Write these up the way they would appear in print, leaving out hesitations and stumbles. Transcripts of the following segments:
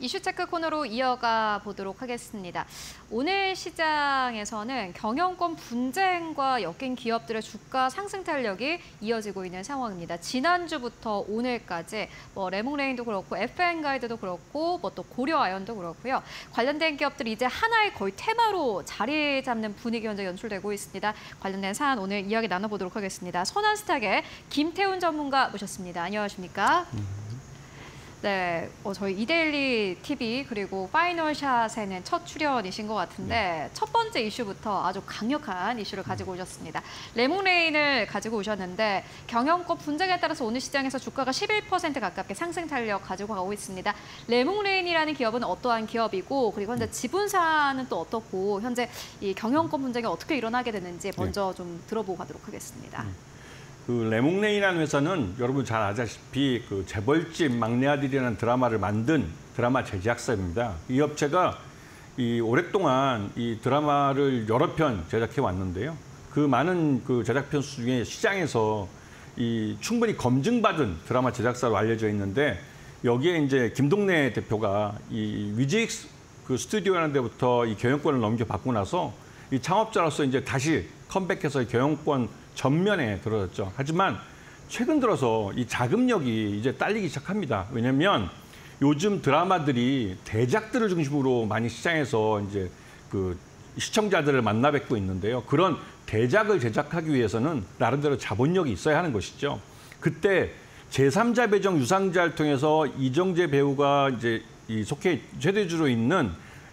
이슈체크 코너로 이어가 보도록 하겠습니다. 오늘 시장에서는 경영권 분쟁과 엮인 기업들의 주가 상승 탄력이 이어지고 있는 상황입니다. 지난주부터 오늘까지 레몽레인도 그렇고 FN가이드도 그렇고 또 고려아연도 그렇고요. 관련된 기업들이 이제 하나의 거의 테마로 자리 잡는 분위기 현재 연출되고 있습니다. 관련된 사안 오늘 이야기 나눠보도록 하겠습니다. 선한스탁의 김태훈 전문가 모셨습니다. 안녕하십니까? 네, 저희 이데일리 TV 그리고 파이널샷에는 첫 출연이신 것 같은데 첫 번째 이슈부터 아주 강력한 이슈를 가지고 오셨습니다. 레몽레인을 가지고 오셨는데 경영권 분쟁에 따라서 오늘 시장에서 주가가 11% 가깝게 상승 탄력 가지고 가고 있습니다. 레몽레인이라는 기업은 어떠한 기업이고 그리고 현재 지분사는 또 어떻고 현재 이 경영권 분쟁이 어떻게 일어나게 되는지 먼저 좀 들어보고 가도록 하겠습니다. 그 레몽레인이라는 회사는 여러분 잘 아시다시피 그 재벌집 막내 아들이라는 드라마를 만든 드라마 제작사입니다. 이 업체가 오랫동안 이 드라마를 여러 편 제작해 왔는데요. 그 많은 그 제작편 중에 시장에서 충분히 검증받은 드라마 제작사로 알려져 있는데 여기에 이제 김동래 대표가 위직스 그 스튜디오라는 데부터 이 경영권을 넘겨받고 나서 이 창업자로서 이제 다시 컴백해서 경영권 전면에 들어섰죠. 하지만 최근 들어서 이 자금력이 이제 딸리기 시작합니다. 왜냐하면 요즘 드라마들이 대작들을 중심으로 많이 시장에서 이제 그 시청자들을 만나 뵙고 있는데요. 그런 대작을 제작하기 위해서는 나름대로 자본력이 있어야 하는 것이죠. 그때 제3자 배정 유상자를 통해서 이정재 배우가 이제 속해 최대주로 있는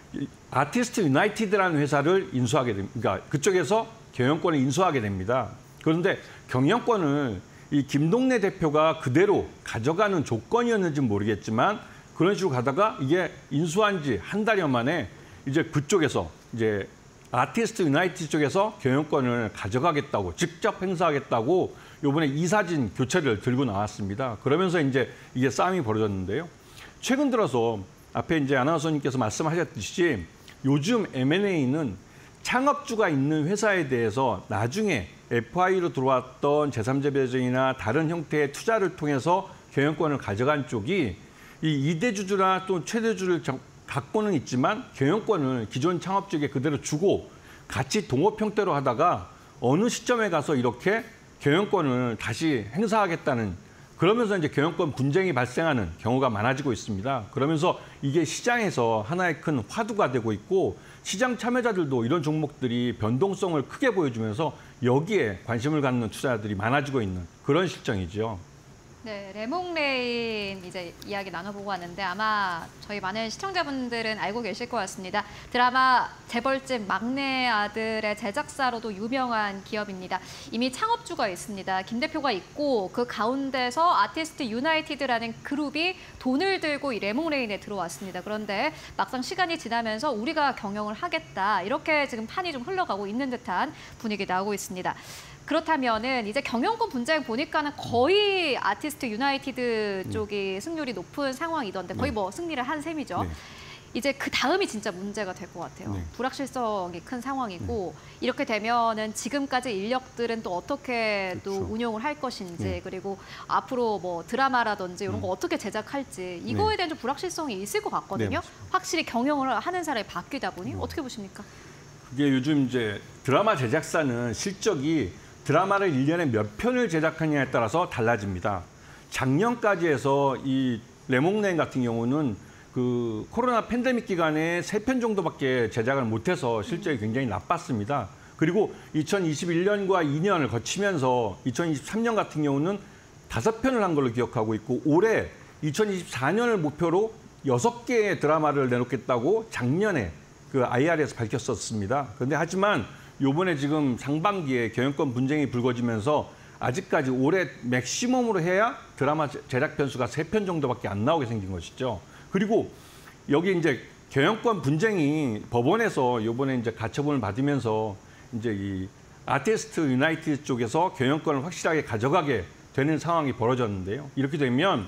아티스트 유나이티드라는 회사를 인수하게 됩니다. 그러니까 그쪽에서 경영권을 인수하게 됩니다. 그런데 경영권을 이 김동래 대표가 그대로 가져가는 조건이었는지는 모르겠지만 그런 식으로 가다가 이게 인수한 지 한 달여 만에 이제 그쪽에서 이제 아티스트 유나이티드 쪽에서 경영권을 가져가겠다고 직접 행사하겠다고 이번에 이사진 교체를 들고 나왔습니다. 그러면서 이제 이게 싸움이 벌어졌는데요. 최근 들어서 앞에 이제 아나운서님께서 말씀하셨듯이 요즘 M&A는 창업주가 있는 회사에 대해서 나중에 FI로 들어왔던 제3자 배정이나 다른 형태의 투자를 통해서 경영권을 가져간 쪽이 이 이대주주나 또 최대주를 갖고는 있지만 경영권을 기존 창업주에게 그대로 주고 같이 동업 형태로 하다가 어느 시점에 가서 이렇게 경영권을 다시 행사하겠다는 그러면서 이제 경영권 분쟁이 발생하는 경우가 많아지고 있습니다. 그러면서 이게 시장에서 하나의 큰 화두가 되고 있고 시장 참여자들도 이런 종목들이 변동성을 크게 보여주면서 여기에 관심을 갖는 투자자들이 많아지고 있는 그런 실정이죠. 네, 레몽레인 이제 이야기 나눠보고 왔는데 아마 저희 많은 시청자분들은 알고 계실 것 같습니다. 드라마 재벌집 막내 아들의 제작사로도 유명한 기업입니다. 이미 창업주가 있습니다. 김 대표가 있고 그 가운데서 아티스트 유나이티드라는 그룹이 돈을 들고 이 레몽레인에 들어왔습니다. 그런데 막상 시간이 지나면서 우리가 경영을 하겠다 이렇게 지금 판이 좀 흘러가고 있는 듯한 분위기 나오고 있습니다. 그렇다면은 이제 경영권 분쟁 보니까는 거의 아티스트 유나이티드 쪽이 승률이 높은 상황이던데 거의 승리를 한 셈이죠. 이제 그 다음이 진짜 문제가 될 것 같아요. 불확실성이 큰 상황이고 이렇게 되면은 지금까지 인력들은 또 어떻게 또 운용을 할 것인지 그리고 앞으로 드라마라든지 이런 거 어떻게 제작할지 이거에 대한 좀 불확실성이 있을 것 같거든요. 확실히 경영을 하는 사람이 바뀌다 보니 어떻게 보십니까? 그게 요즘 이제 드라마 제작사는 실적이 드라마를 1년에 몇 편을 제작하느냐에 따라서 달라집니다. 작년까지 해서 이 레몽레인 같은 경우는 그 코로나 팬데믹 기간에 3편 정도밖에 제작을 못해서 실적이 굉장히 나빴습니다. 그리고 2021년과 2년을 거치면서 2023년 같은 경우는 5편을 한 걸로 기억하고 있고 올해 2024년을 목표로 6개의 드라마를 내놓겠다고 작년에 그 IR에서 밝혔었습니다. 그런데 하지만 요번에 지금 상반기에 경영권 분쟁이 불거지면서 아직까지 올해 맥시멈으로 해야 드라마 제작 편수가 3편 정도밖에 안 나오게 생긴 것이죠. 그리고 여기 이제 경영권 분쟁이 법원에서 요번에 이제 가처분을 받으면서 이제 이 아티스트 유나이티드 쪽에서 경영권을 확실하게 가져가게 되는 상황이 벌어졌는데요. 이렇게 되면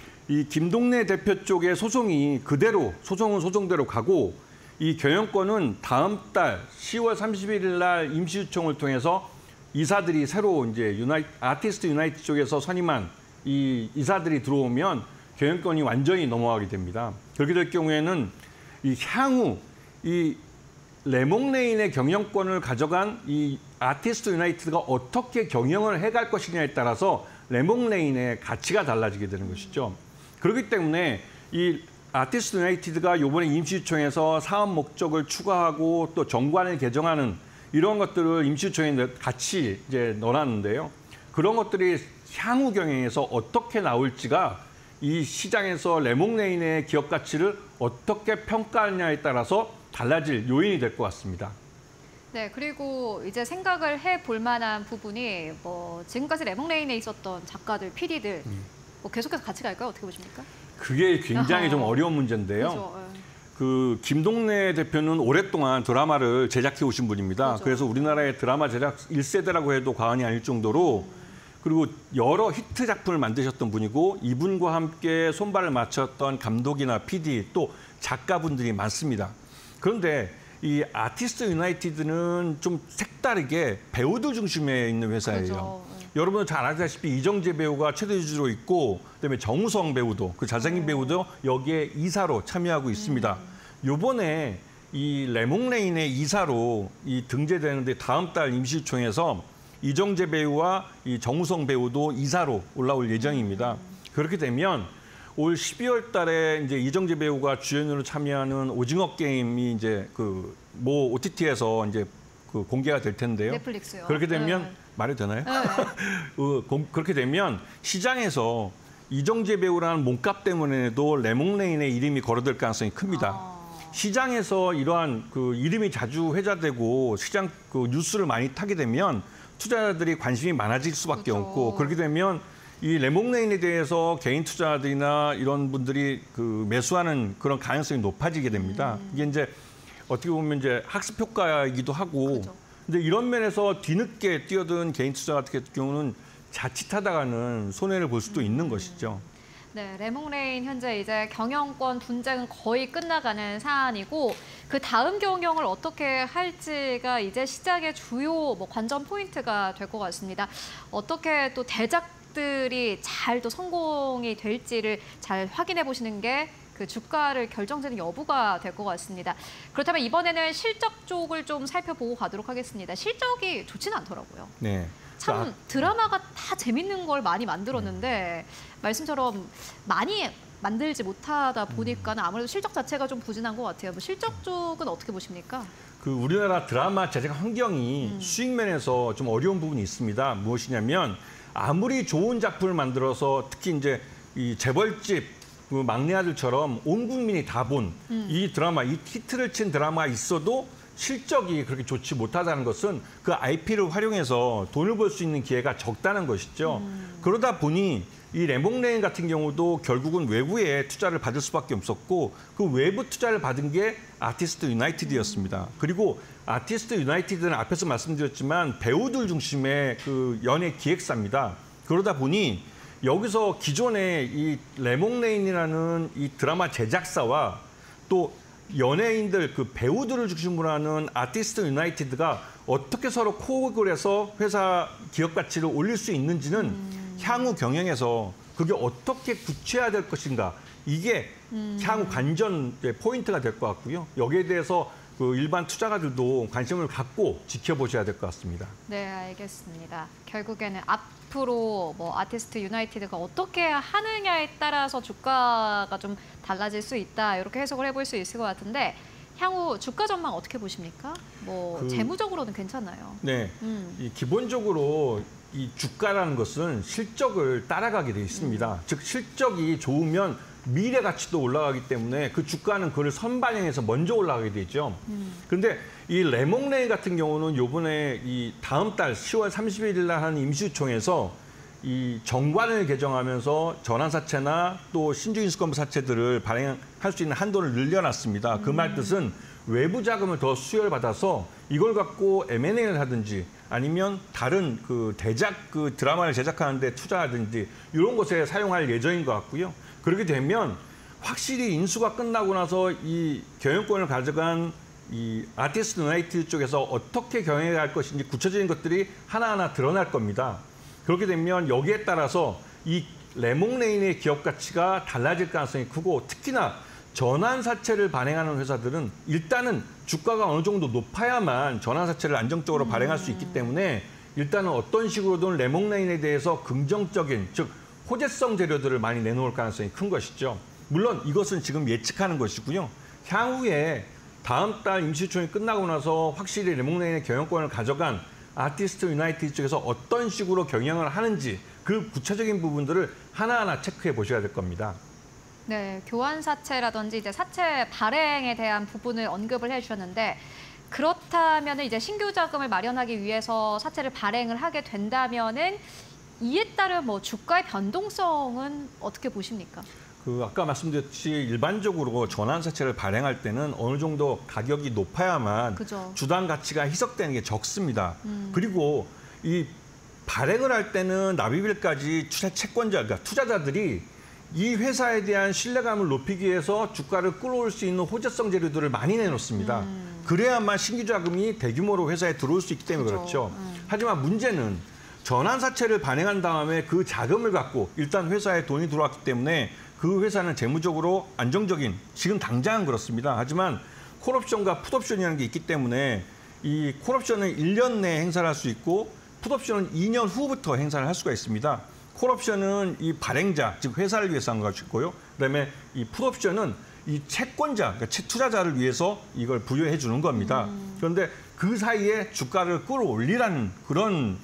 이 김동래 대표 쪽의 소송이 그대로 소송은 소송대로 가고 이 경영권은 다음 달 10월 31일 날 임시유총을 통해서 이사들이 새로 이제 아티스트 유나이티드 쪽에서 선임한 이 이사들이 들어오면 경영권이 완전히 넘어가게 됩니다. 그렇게 될 경우에는 이 향후 이 레몽레인의 경영권을 가져간 이 아티스트 유나이티드가 어떻게 경영을 해갈 것이냐에 따라서 레몽레인의 가치가 달라지게 되는 것이죠. 그렇기 때문에 이 아티스트 유나이티드가 이번에 임시주총에서 사업 목적을 추가하고 또 정관을 개정하는 이런 것들을 임시주총에 같이 이제 넣어놨는데요. 그런 것들이 향후 경영에서 어떻게 나올지가 이 시장에서 레몽레인의 기업 가치를 어떻게 평가하느냐에 따라서 달라질 요인이 될 것 같습니다. 네, 그리고 이제 생각을 해볼 만한 부분이 뭐 지금까지 레몽레인에 있었던 작가들, PD들 뭐 계속해서 같이 갈까요? 어떻게 보십니까? 그게 굉장히 좀 어려운 문제인데요. 그렇죠. 그 김동래 대표는 오랫동안 드라마를 제작해 오신 분입니다. 그렇죠. 그래서 우리나라의 드라마 제작 1세대라고 해도 과언이 아닐 정도로 그리고 여러 히트 작품을 만드셨던 분이고 이분과 함께 손발을 맞췄던 감독이나 PD 또 작가분들이 많습니다. 그런데 이 아티스트 유나이티드는 좀 색다르게 배우들 중심에 있는 회사예요. 그렇죠. 여러분 잘 아시다시피 이정재 배우가 최대 주주로 있고 그다음에 정우성 배우도 그 잘생긴 배우도 여기에 이사로 참여하고 있습니다. 요번에 이 레몽레인의 이사로 이 등재되는데 다음 달 임시총에서 이정재 배우와 이 정우성 배우도 이사로 올라올 예정입니다. 그렇게 되면 올 12월 달에 이제 이정재 배우가 주연으로 참여하는 오징어 게임이 이제 그 모 OTT에서 이제 그 공개가 될 텐데요. 넷플릭스요. 그렇게 되면 말이 되나요? 그렇게 되면 시장에서 이정재 배우라는 몸값 때문에도 레몽레인의 이름이 거론될 가능성이 큽니다. 시장에서 이러한 그 이름이 자주 회자되고 시장 그 뉴스를 많이 타게 되면 투자자들이 관심이 많아질 수밖에 그렇죠. 없고 그렇게 되면 이 레몽레인에 대해서 개인 투자자들이나 이런 분들이 그 매수하는 그런 가능성이 높아지게 됩니다. 이게 이제 어떻게 보면 이제 학습 효과이기도 하고 그렇죠. 근데 이런 면에서 뒤늦게 뛰어든 개인 투자 같은 경우는 자칫하다가는 손해를 볼 수도 있는 것이죠. 네, 레몽레인 현재 이제 경영권 분쟁은 거의 끝나가는 사안이고 그 다음 경영을 어떻게 할지가 이제 시장의 주요 뭐 관전 포인트가 될 것 같습니다. 어떻게 또 대작들이 잘 또 성공이 될지를 잘 확인해 보시는 게 그 주가를 결정짓는 여부가 될 것 같습니다. 그렇다면 이번에는 실적 쪽을 좀 살펴보고 가도록 하겠습니다. 실적이 좋지는 않더라고요. 네. 참 드라마가 다 재밌는 걸 많이 만들었는데 말씀처럼 많이 만들지 못하다 보니까는 아무래도 실적 자체가 좀 부진한 것 같아요. 뭐 실적 쪽은 어떻게 보십니까? 그 우리나라 드라마 제작 환경이 수익 면에서 좀 어려운 부분이 있습니다. 무엇이냐면 아무리 좋은 작품을 만들어서 특히 이제 이 재벌집 그 막내 아들처럼 온 국민이 다 본 이 드라마, 이 히트를 친 드라마가 있어도 실적이 그렇게 좋지 못하다는 것은 그 IP를 활용해서 돈을 벌 수 있는 기회가 적다는 것이죠. 그러다 보니 이 레몽레인 같은 경우도 결국은 외부에 투자를 받을 수밖에 없었고 그 외부 투자를 받은 게 아티스트 유나이티드였습니다. 그리고 아티스트 유나이티드는 앞에서 말씀드렸지만 배우들 중심의 그 연예 기획사입니다. 그러다 보니 여기서 기존의 이 레몽레인이라는 이 드라마 제작사와 또 연예인들 그 배우들을 중심으로 하는 아티스트 유나이티드가 어떻게 서로 코어를 해서 회사 기업 가치를 올릴 수 있는지는 향후 경영에서 그게 어떻게 구체화될 것인가 이게 향후 관전 포인트가 될 것 같고요. 여기에 대해서 그 일반 투자가들도 관심을 갖고 지켜보셔야 될 것 같습니다. 네, 알겠습니다. 결국에는 앞으로 뭐 아티스트 유나이티드가 어떻게 하느냐에 따라서 주가가 좀 달라질 수 있다 이렇게 해석을 해볼 수 있을 것 같은데 향후 주가 전망 어떻게 보십니까? 뭐 재무적으로는 괜찮나요? 네, 이 기본적으로 이 주가라는 것은 실적을 따라가게 돼 있습니다. 즉 실적이 좋으면 미래 가치도 올라가기 때문에 그 주가는 그걸 선반영해서 먼저 올라가게 되죠. 그런데 이 레몽레인 같은 경우는 요번에 이 다음 달 10월 31일 날 하는 임시총에서 이 정관을 개정하면서 전환사채나 또 신주인수권부 사채들을 발행할 수 있는 한도를 늘려놨습니다. 그 말 뜻은 외부 자금을 더 수혈 받아서 이걸 갖고 M&A를 하든지 아니면 다른 그 대작 그 드라마를 제작하는데 투자하든지 이런 곳에 사용할 예정인 것 같고요. 그렇게 되면 확실히 인수가 끝나고 나서 이 경영권을 가져간 이 아티스트 유나이티드 쪽에서 어떻게 경영해 갈 것인지 구체적인 것들이 하나하나 드러날 겁니다. 그렇게 되면 여기에 따라서 이 레몽레인의 기업 가치가 달라질 가능성이 크고 특히나 전환사채를 발행하는 회사들은 일단은 주가가 어느 정도 높아야만 전환사채를 안정적으로 발행할 수 있기 때문에 일단은 어떤 식으로든 레몽레인에 대해서 긍정적인, 즉 호재성 재료들을 많이 내놓을 가능성이 큰 것이죠. 물론 이것은 지금 예측하는 것이고요. 향후에 다음 달 임시총이 끝나고 나서 확실히 레몽레인의 경영권을 가져간 아티스트 유나이티드 쪽에서 어떤 식으로 경영을 하는지 그 구체적인 부분들을 하나하나 체크해 보셔야 될 겁니다. 네, 교환사채라든지 이제 사채 발행에 대한 부분을 언급을 해주셨는데 그렇다면 이제 신규 자금을 마련하기 위해서 사채를 발행을 하게 된다면은 이에 따른 뭐 주가의 변동성은 어떻게 보십니까? 아까 말씀드렸듯이 일반적으로 전환사채를 발행할 때는 어느 정도 가격이 높아야만 그죠. 주당 가치가 희석되는 게 적습니다. 그리고 이 발행을 할 때는 납입일까지 채권자, 그러니까 투자자들이 이 회사에 대한 신뢰감을 높이기 위해서 주가를 끌어올 수 있는 호재성 재료들을 많이 내놓습니다. 그래야만 신규 자금이 대규모로 회사에 들어올 수 있기 때문에 그렇죠. 하지만 문제는 전환사채를 발행한 다음에 그 자금을 갖고 일단 회사에 돈이 들어왔기 때문에 그 회사는 재무적으로 안정적인, 지금 당장은 그렇습니다. 하지만 콜옵션과 풋옵션이라는 게 있기 때문에 이 콜옵션은 1년 내에 행사를 할 수 있고 풋옵션은 2년 후부터 행사를 할 수가 있습니다. 콜옵션은 이 발행자, 즉 회사를 위해서 한 것이고요. 그다음에 이 풋옵션은 이 채권자, 그러니까 투자자를 위해서 이걸 부여해 주는 겁니다. 그런데 그 사이에 주가를 끌어올리라는 그런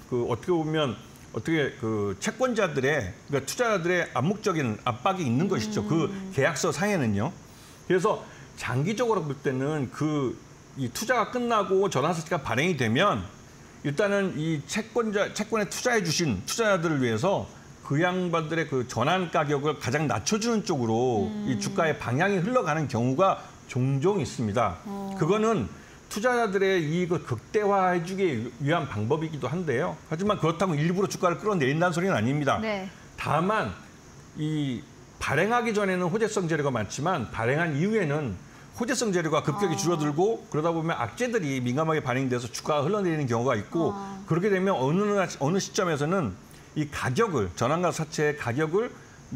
어떻게 채권자들의, 그러니까 투자자들의 암묵적인 압박이 있는 것이죠. 그 계약서 상에는요. 그래서 장기적으로 볼 때는 이 투자가 끝나고 전환사채가 발행이 되면 일단은 이 채권에 투자해 주신 투자자들을 위해서 그 양반들의 그 전환 가격을 가장 낮춰주는 쪽으로 이 주가의 방향이 흘러가는 경우가 종종 있습니다. 그거는 투자자들의 이익을 극대화해주기 위한 방법이기도 한데요. 하지만 그렇다고 일부러 주가를 끌어내린다는 소리는 아닙니다. 네. 다만 이 발행하기 전에는 호재성 재료가 많지만 발행한 이후에는 호재성 재료가 급격히 줄어들고 그러다 보면 악재들이 민감하게 반영돼서 주가가 흘러내리는 경우가 있고 그렇게 되면 어느 시점에서는 이 가격을, 전환가 사채의 가격을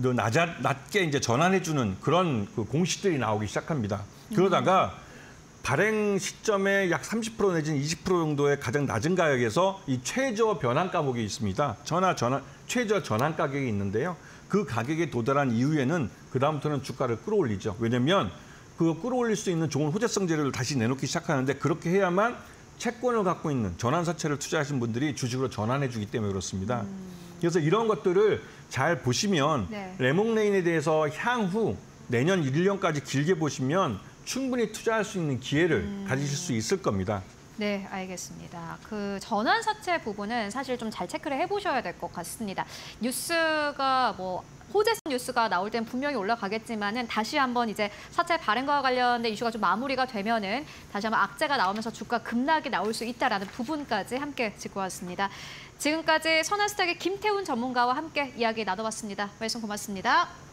낮게 이제 전환해주는 그런 공시들이 나오기 시작합니다. 그러다가 발행 시점에 약 30% 내지는 20% 정도의 가장 낮은 가격에서 이 최저 변환 가격이 있습니다. 최저 전환 가격이 있는데요. 그 가격에 도달한 이후에는 그다음부터는 주가를 끌어올리죠. 왜냐하면 그 끌어올릴 수 있는 좋은 호재성 재료를 다시 내놓기 시작하는데 그렇게 해야만 채권을 갖고 있는 전환사채를 투자하신 분들이 주식으로 전환해 주기 때문에 그렇습니다. 그래서 이런 것들을 잘 보시면 네. 레몽레인에 대해서 향후 내년 1년까지 길게 보시면 충분히 투자할 수 있는 기회를 가지실 수 있을 겁니다. 네, 알겠습니다. 그 전환사채 부분은 사실 좀 잘 체크를 해보셔야 될 것 같습니다. 뉴스가 호재성 뉴스가 나올 땐 분명히 올라가겠지만은 다시 한번 이제 사채 발행과 관련된 이슈가 좀 마무리가 되면은 다시 한번 악재가 나오면서 주가 급락이 나올 수 있다라는 부분까지 함께 짚고 왔습니다. 지금까지 선한스탁의 김태훈 전문가와 함께 이야기 나눠봤습니다. 말씀 고맙습니다.